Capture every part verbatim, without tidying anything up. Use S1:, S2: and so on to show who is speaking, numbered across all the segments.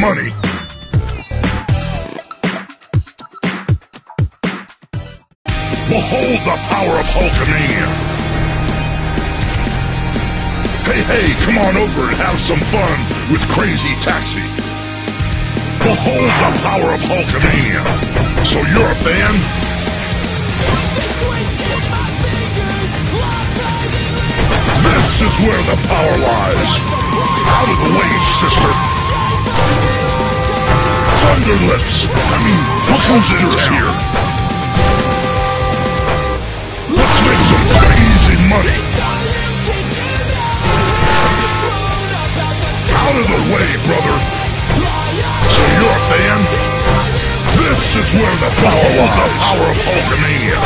S1: money. Behold the power of Hulkamania. Hey, hey, come on over and have some fun with Crazy Taxi. Behold the power of Hulkamania. So you're a fan? This is where the power lies. Out of the way, sister. Thunderlips. I mean, Hulkster is here. Let's make some crazy money. Out of the way, brother. So you're a fan? This is where the power lies. The power of Hulkamania.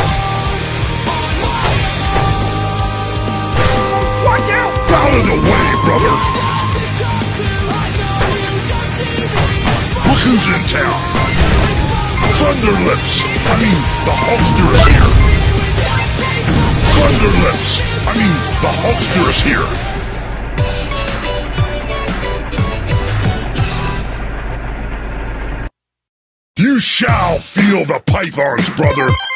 S2: Watch out!
S1: Out of the way, brother. Look who's in town. Thunderlips. I mean, the Hulkster is here. Thunderlips. I mean, the Hulkster is here. You shall feel the pythons, brother!